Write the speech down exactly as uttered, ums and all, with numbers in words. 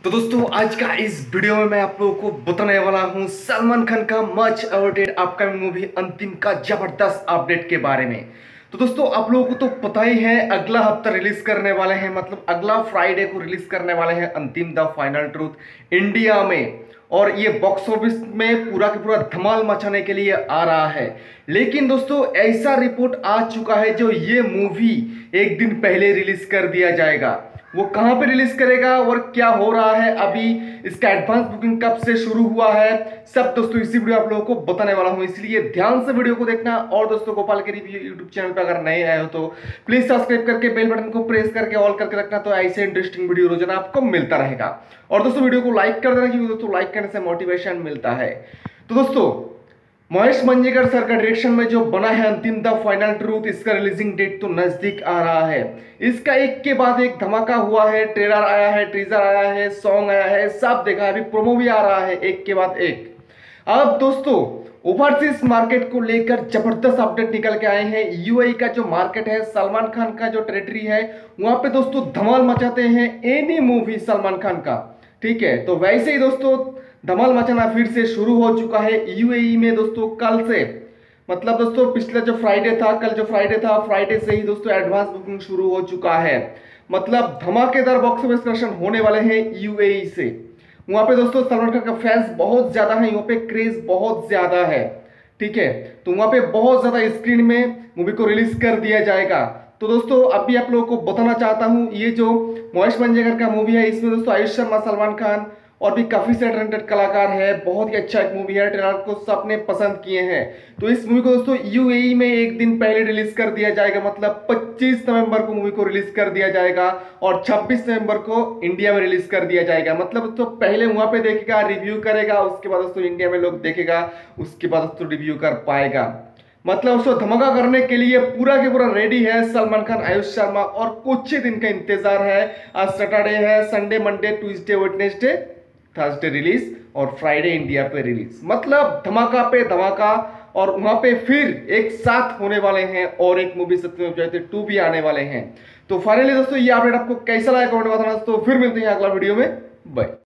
तो दोस्तों आज का इस वीडियो में मैं आप लोगों को बताने वाला हूं सलमान खान का मच अवॉइडेड अपकमिंग मूवी अंतिम का जबरदस्त अपडेट के बारे में। तो दोस्तों आप लोगों को तो पता ही है अगला हफ्ता रिलीज करने वाले हैं, मतलब अगला फ्राइडे को रिलीज करने वाले हैं अंतिम द फाइनल ट्रूथ इंडिया में। और ये बॉक्स ऑफिस में पूरा का पूरा धमाल मचाने के लिए आ रहा है। लेकिन दोस्तों ऐसा रिपोर्ट आ चुका है जो ये मूवी एक दिन पहले रिलीज कर दिया जाएगा। वो कहां पे रिलीज करेगा और क्या हो रहा है, अभी इसका एडवांस बुकिंग कब से शुरू हुआ है, सब दोस्तों इसी वीडियो आप लोगों को बताने वाला हूं, इसलिए ध्यान से वीडियो को देखना। और दोस्तों गोपाल के रिव्यू यूट्यूब चैनल पे अगर नए आए हो तो प्लीज सब्सक्राइब करके बेल बटन को प्रेस करके ऑल करके रखना, तो ऐसे इंटरेस्टिंग वीडियो रोजाना आपको मिलता रहेगा। और दोस्तों वीडियो को लाइक कर देना क्योंकि दोस्तों लाइक करने से मोटिवेशन मिलता है। तो दोस्तों महेश मंजेकर सर का डायरेक्शन में जो बना है अंतिम द फाइनल ट्रूथ, इसका रिलीजिंग डेट तो नजदीक आ रहा है। इसका एक के बाद एक धमाका हुआ है, ट्रेलर आया है, टीजर आया है, सॉन्ग आया है, सब देखा है, अभी प्रोमो भी आ रहा है एक के बाद एक। अब दोस्तों ओवरसीज मार्केट को लेकर जबरदस्त अपडेट निकल के आए हैं। यूएई का जो मार्केट है, सलमान खान का जो टेरिटरी है, वहां पे दोस्तों धमाल मचाते हैं एनी मूवी सलमान खान का। ठीक है, तो वैसे ही दोस्तों धमाल मचाना फिर से शुरू हो चुका है यूएई में दोस्तों कल से। मतलब दोस्तों पिछला जो फ्राइडे था, कल जो फ्राइडे था, फ्राइडे से ही दोस्तों एडवांस बुकिंग शुरू हो चुका है। मतलब धमाकेदार बॉक्स ऑफिस कलेक्शन होने वाले हैं यूएई से। वहां पे दोस्तों सलमान खान का फैंस बहुत ज्यादा है, वहां पे क्रेज बहुत ज्यादा है। ठीक है, तो वहां पे बहुत ज्यादा स्क्रीन में मूवी को रिलीज कर दिया जाएगा। तो दोस्तों अभी आप लोगों को बताना चाहता हूं, ये जो महेश मंजेकर का मूवी है, इसमें दोस्तों आयुष शर्मा, सलमान खान और भी काफी सारे टैलेंटेड कलाकार है। बहुत ही अच्छा एक मूवी है, ट्रेलर को सबने पसंद किए हैं। तो इस मूवी को दोस्तों यूएई में एक दिन पहले रिलीज कर दिया जाएगा, मतलब पच्चीस नवंबर को मूवी को रिलीज कर दिया जाएगा और छब्बीस नवंबर को इंडिया में रिलीज कर दिया जाएगा। मतलब दोस्तों पहले वहां पे देखेगा, रिव्यू करेगा, उसके बाद दोस्तों इंडिया में लोग देखेगा, उसके बाद दोस्तों रिव्यू कर पाएगा। मतलब उसको धमाका करने के लिए पूरा के पूरा रेडी है सलमान खान, आयुष शर्मा, और कुछ ही दिन का इंतजार है। आज सैटरडे है, Sunday, Monday, Tuesday, Wednesday, Thursday release और फ्राइडे इंडिया पे रिलीज। मतलब धमाका पे धमाका। और वहां पे फिर एक साथ होने वाले हैं और एक मूवी सत्यमेव जयते टू भी आने वाले हैं। तो फाइनली दोस्तों ये अपडेट आपको कैसा लगा कमेंट में बताना दोस्तों। फिर मिलते हैं अगला वीडियो में, बाय।